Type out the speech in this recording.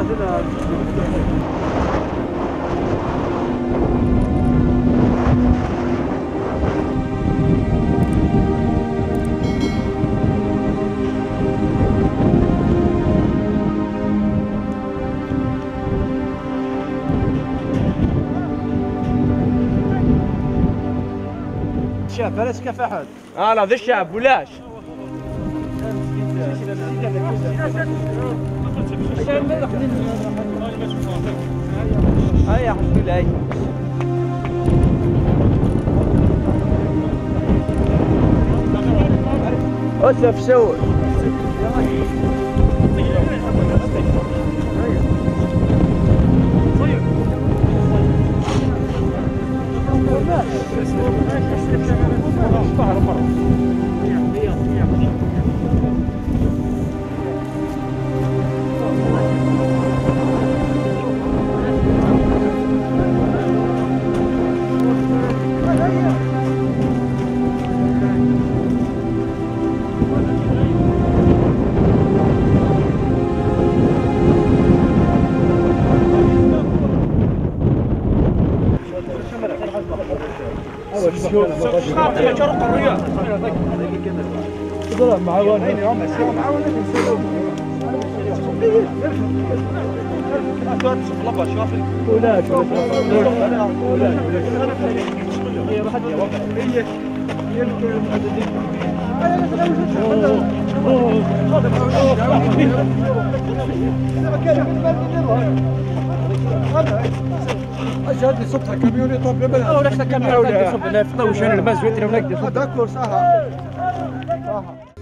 الشعب فارس كيف احد؟ لا ذا الشعب ولاش هيا حسبي هاي اسف سوي اجل صبح كاميون يطلب لنا او رحنا كاميرا ولا صبنا في طوشان المسجد ولا هذاك صح